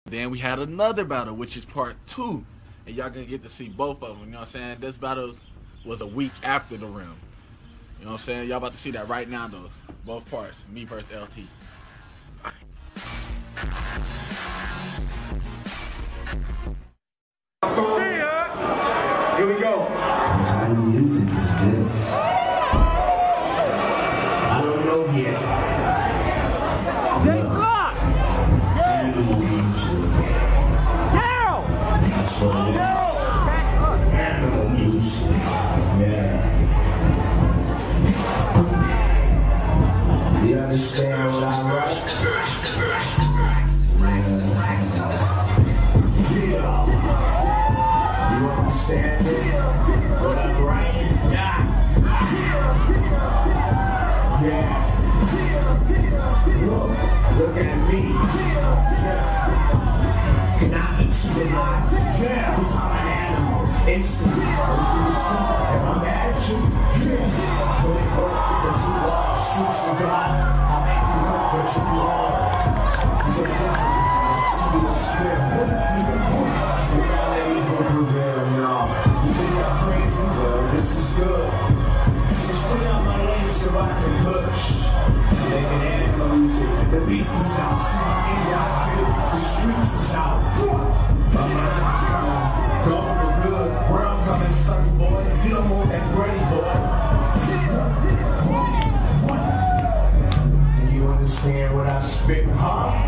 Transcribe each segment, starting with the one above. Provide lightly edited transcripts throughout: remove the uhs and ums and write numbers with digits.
Then we had another battle, which is part 2. And y'all gonna get to see both of them, you know what I'm saying? This battle was a week after the rim. You know what I'm saying? Y'all about to see that right now though. Both parts, me versus LT. Here we go. What kind of music is this? I don't know yet. Animal music. That's what it is. Animal music. Yeah. You understand what I write? Yeah. You understand it? What I'm writing? Yeah. Yeah. Look at me. Yeah. Can I eat you alive? Yeah. Cause I'm an animal. Instant. If I'm at you, yeah. Put it up for too long. Shoot cigars. I'll make you work for too long. So I see you swim. Without any prevail, no. You think I'm crazy? Well, this is good. So stay on my lane so I can push. Making animal music. The beast is out. See my anger, I feel. The streets is out. My mind's gone. Gone for good. Where I'm coming, sunny boy. You don't want that Brady boy. Can you understand what I spit, huh?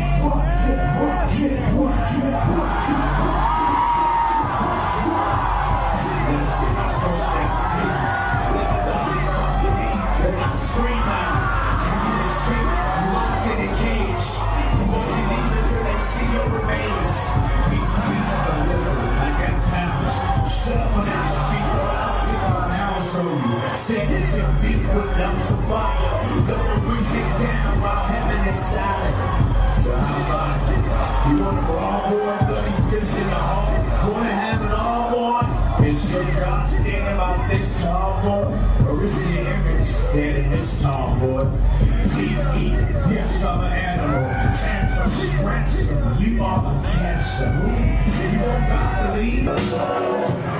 Standing 10 feet with lumps of fire. Don't breathe it down while heaven is silent. So how about it? You want a brawl, boy? Bloody fist in the hall. Wanna have it all, boy? Is your God standing about this tall, boy? Or is the image standing this tall, boy? Eat. Yes, I'm an animal. Tantrum, ransom. You are a cancer. You don't got to leave.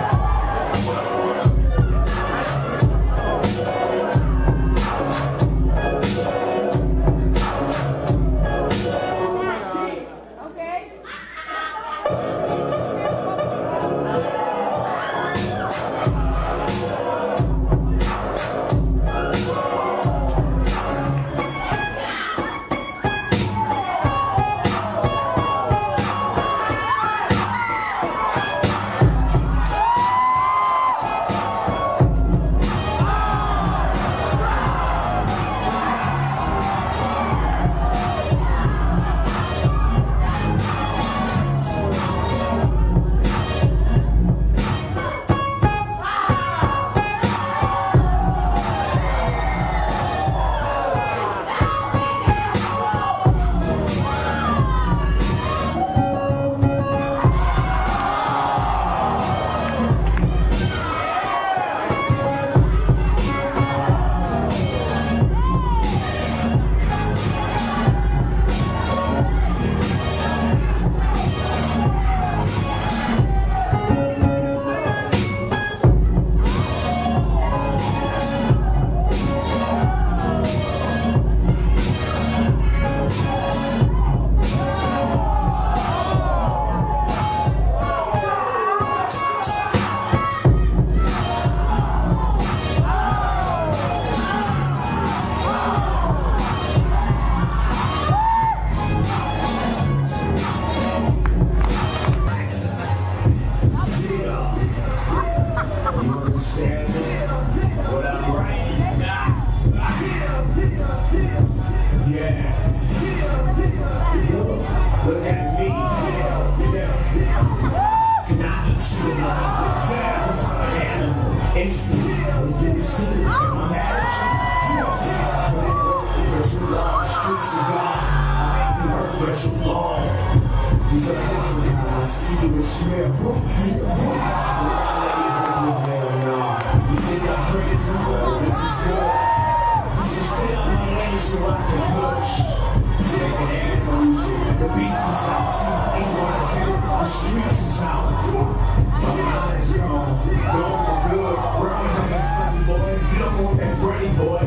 So I can push. making animal music. The beast is out, see my ink on the hill. The streets is out. My mind is gone for good. Where I'm coming, sunny boy. You don't want that brain, boy.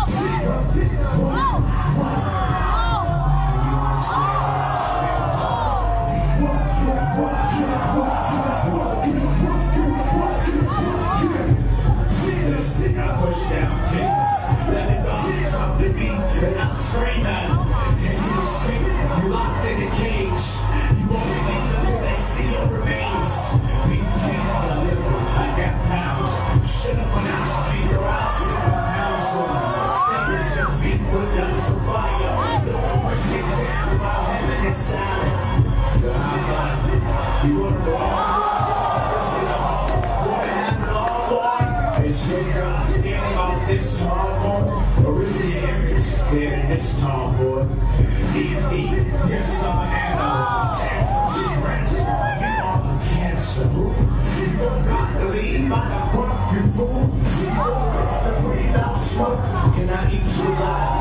Listen, I push down kings. Let the dogs come to me, and I scream at them. Can you escape? You locked in a cage. You won't leave until they see your remains. Beef can't all a little. I got pounds. Shut up when I speak, or I'll sit my house on. Standing 10 feet with guns of fire. No one would get down while heaven is silent. So I got it. You wanna go on? Is your God standing on this tall boy? Or is the image standing this tall boy? Yes, I'm an animal. Tantrums, rats. You are a cancer. You don't got to lead by the front, you fool. You don't got to breathe out smoke. Can I eat you alive?